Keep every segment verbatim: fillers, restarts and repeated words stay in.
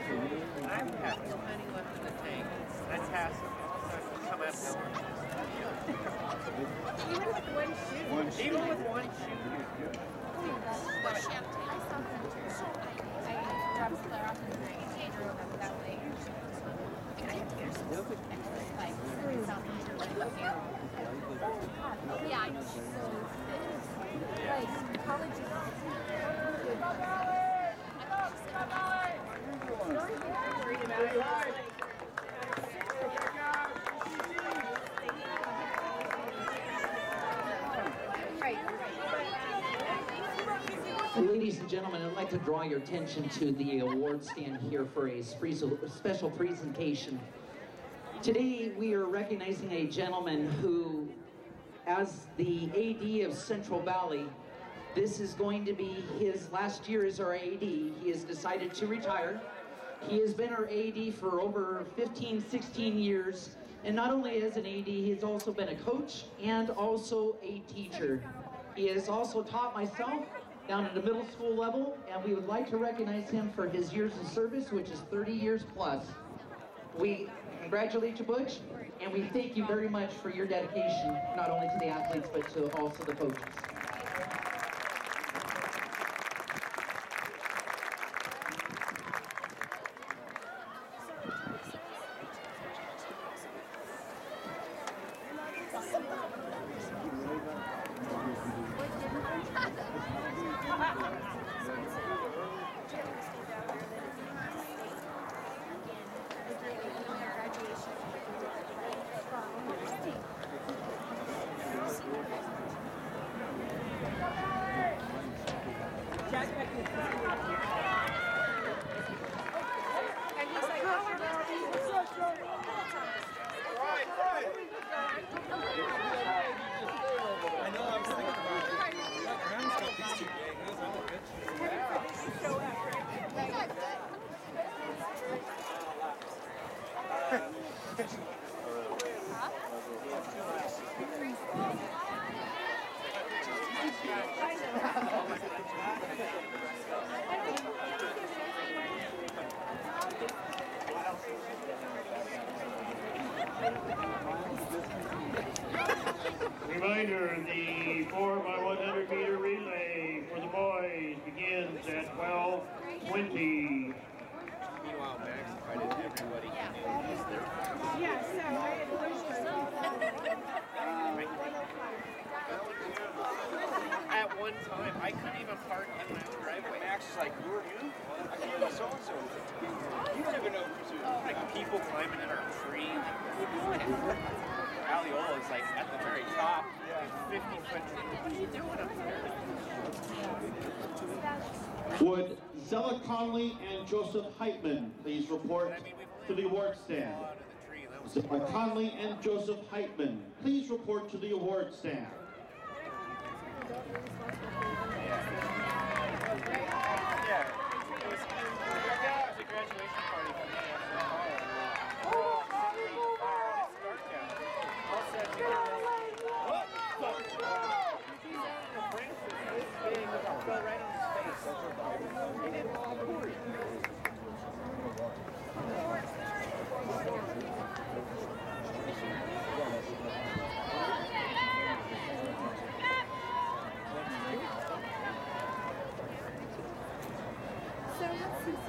I have so many left in the tank. That's half. Come out. Even with one shoe. One shoe. Even with one shoe. What champagne? I saw them too. I, I dropped Claire off in the night and drove up that way. And I there's some extra spikes. I saw them too right up here. Yeah, I know she's so fit. Like, college is worried about it. Ladies and gentlemen, I'd like to draw your attention to the award stand here for a special presentation. Today we are recognizing a gentleman who, as the A D of Central Valley, this is going to be his last year as our A D. He has decided to retire. He has been our A D for over fifteen, sixteen years, and not only as an A D, he has also been a coach and also a teacher. He has also taught myself down at the middle school level, and we would like to recognize him for his years of service, which is thirty years plus. We congratulate you, Butch, and we thank you very much for your dedication, not only to the athletes, but to also the coaches. Reminder, the four by one hundred meter relay for the boys begins at twelve twenty. Meanwhile, Max invited everybody in his their Yeah, so I had At one time, I couldn't even park in my own driveway. Max is like, who are you? I can't know so-and-so. You don't even know who's who. Like, people climbing in our tree. Like, Aliola is like at the very top. fifty foot. What are you doing up there? Would Zella Conley and Joseph Heitman please report to the award stand? Zella Conley and Joseph Heitman, please report to the award stand. Yeah. It was, it was a graduation party for me. Fell right on his face. He didn't fall forward. So let's see.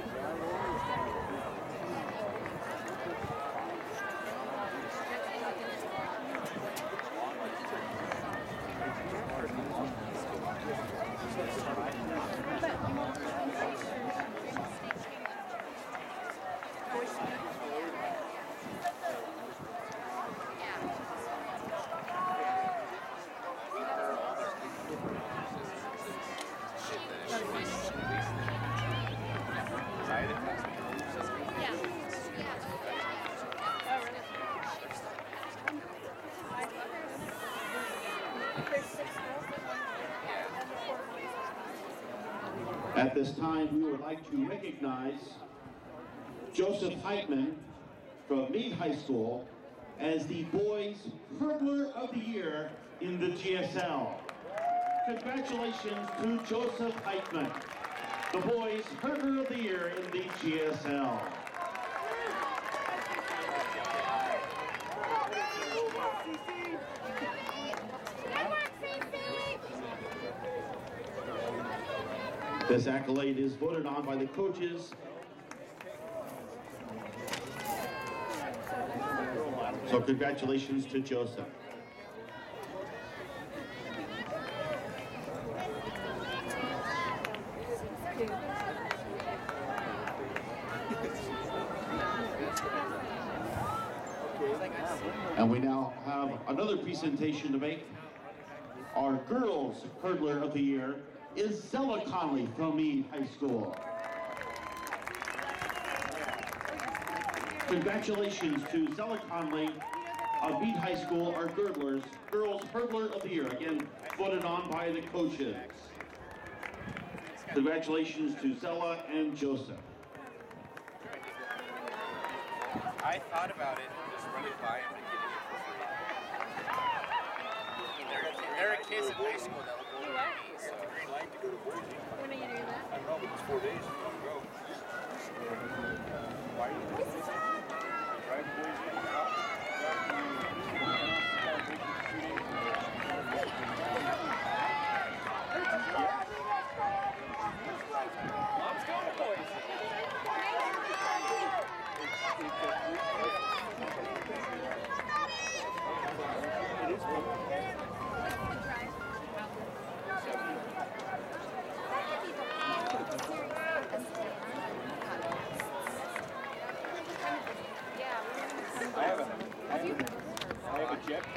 At this time, we would like to recognize Joseph Heitman from Meade High School as the Boys Hurdler of the Year in the G S L. Congratulations to Joseph Heitman. the boys hurdler of the year in the G S L. This accolade is voted on by the coaches. So congratulations to Joseph. And we now have another presentation to make. Our girls hurdler of the year is Zella Conley from Meade High School. Congratulations to Zella Conley of Meade High School, our girdlers, girls hurdler of the year, again voted on by the coaches. Congratulations to Zella and Joseph. I thought about it, just running by him and getting it for free. They're, they're a kids in high school that will go to me, so. When are you doing that? I don't know, but it's four days. Go. Why are you doing this? Drive boys in. Mom's going to boys. I have a, I have a, I have a jet.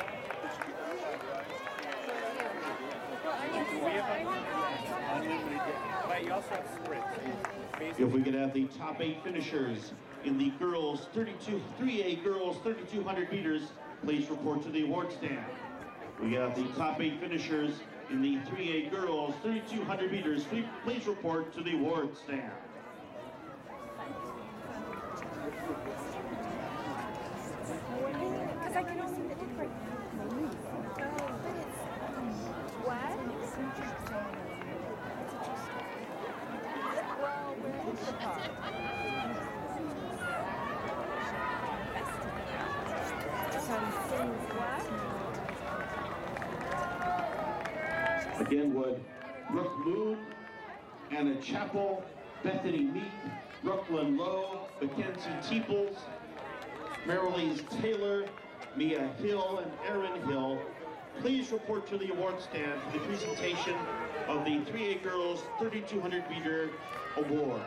We have unlimited jet. But you also have sprints. If we could have the top eight finishers in the girls thirty-two, three A girls thirty-two hundred meters, please report to the award stand. We have the top eight finishers in the three A girls thirty-two hundred meters, please, please report to the award stand. Because I can see the difference. But it's what? Well, we're in Chicago. Again, would Brooke Moon, Anna Chappell, Bethany Meek, Brooklyn Lowe, Mackenzie Teeples, Marilise Taylor, Mia Hill, and Erin Hill, please report to the award stand for the presentation of the three A Girls thirty-two hundred meter awards.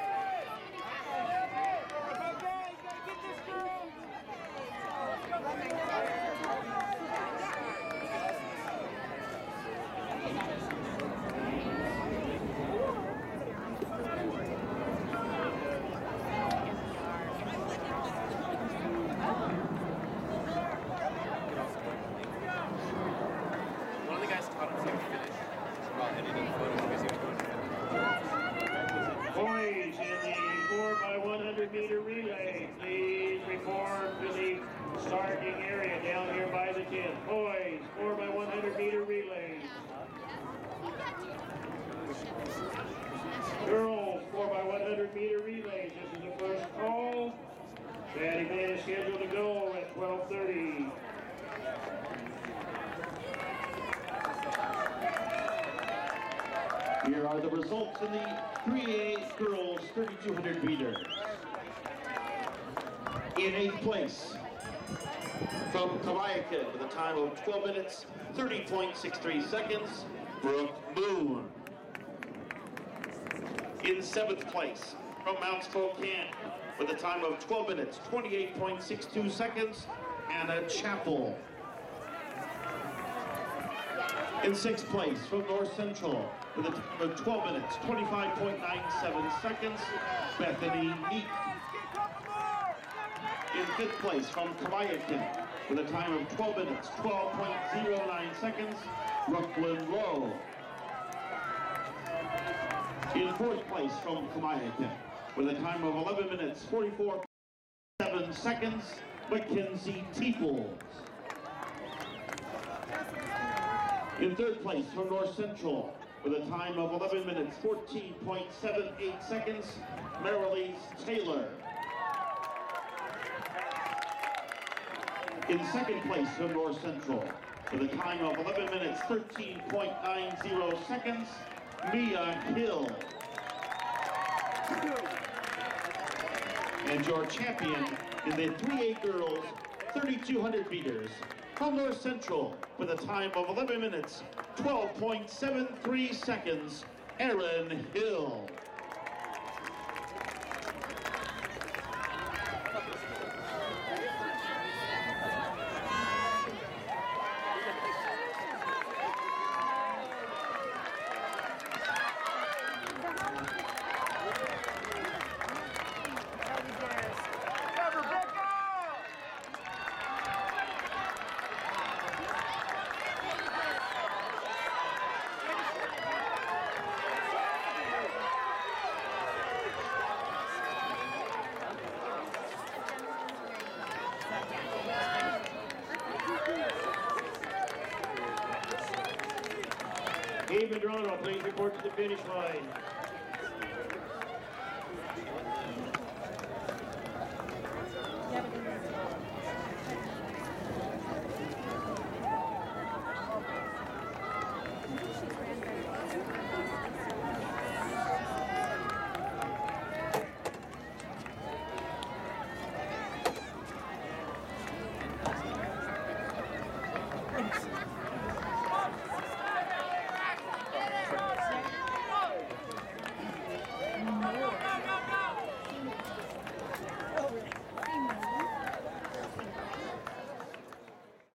One of the guys taught him how to finish while editing photos because he was doing it. Boys in the four by one hundred meter relay, please report to the starting area down here by the tent. Boys, four by one hundred meter relays. Girls, four by one hundred meter relays. This is the first call. That event is scheduled to go at twelve thirty. Here are the results in the three A Girls thirty-two hundred meters. In eighth place, from Kalayakin with a time of twelve minutes, thirty point six three seconds, Brooke Moon. In seventh place, from Mount Spokane with a time of twelve minutes, twenty-eight point six two seconds, Anna Chappell. In sixth place, from North Central, with a time of twelve minutes, twenty-five point nine seven seconds, Bethany Meek. In fifth place, from Kalayakin, with a time of twelve minutes, twelve point zero nine seconds, Brooklyn Lowe. In fourth place, from Kalayakin, with a time of eleven minutes, forty-four point seven seconds, Mackenzie Teeples. In third place, from North Central, with a time of eleven minutes, fourteen point seven eight seconds, Marilise Taylor. In second place from North Central, with a time of eleven minutes, thirteen point nine zero seconds, Mia Hill. And your champion in the three A girls thirty-two hundred meters from North Central with a time of eleven minutes, twelve point seven three seconds, Erin Hill. Gabe Medrano, please report to the finish line.